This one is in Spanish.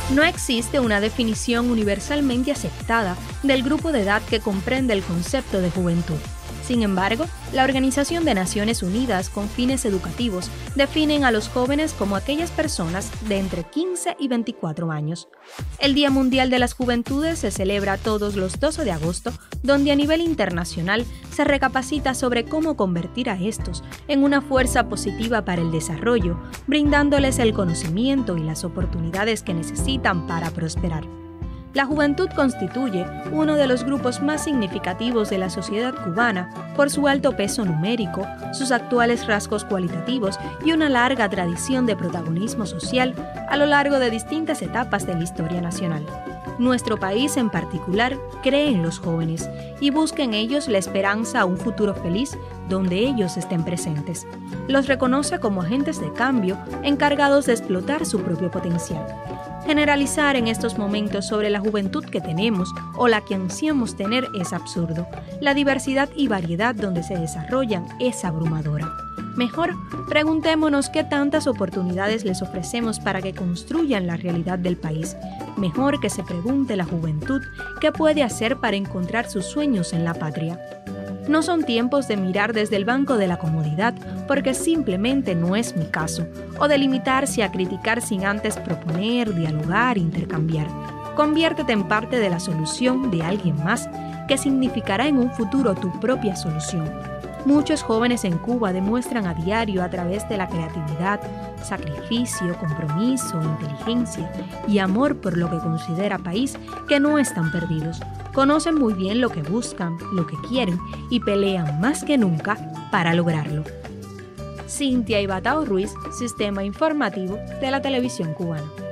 No existe una definición universalmente aceptada del grupo de edad que comprende el concepto de juventud. Sin embargo, la Organización de Naciones Unidas con fines educativos definen a los jóvenes como aquellas personas de entre 15 y 24 años. El Día Mundial de las Juventudes se celebra todos los 12 de agosto, donde a nivel internacional se recapacita sobre cómo convertir a estos en una fuerza positiva para el desarrollo, brindándoles el conocimiento y las oportunidades que necesitan para prosperar. La juventud constituye uno de los grupos más significativos de la sociedad cubana por su alto peso numérico, sus actuales rasgos cualitativos y una larga tradición de protagonismo social a lo largo de distintas etapas de la historia nacional. Nuestro país en particular cree en los jóvenes y busca en ellos la esperanza a un futuro feliz donde ellos estén presentes. Los reconoce como agentes de cambio encargados de explotar su propio potencial. Generalizar en estos momentos sobre la juventud que tenemos o la que ansiamos tener es absurdo. La diversidad y variedad donde se desarrollan es abrumadora. Mejor, preguntémonos qué tantas oportunidades les ofrecemos para que construyan la realidad del país. Mejor que se pregunte la juventud qué puede hacer para encontrar sus sueños en la patria. No son tiempos de mirar desde el banco de la comodidad, porque simplemente no es mi caso, o de limitarse a criticar sin antes proponer, dialogar, intercambiar. Conviértete en parte de la solución de alguien más, que significará en un futuro tu propia solución. Muchos jóvenes en Cuba demuestran a diario a través de la creatividad, sacrificio, compromiso, inteligencia y amor por lo que considera país que no están perdidos. Conocen muy bien lo que buscan, lo que quieren y pelean más que nunca para lograrlo. Cintia Ibatao Ruiz, Sistema Informativo de la Televisión Cubana.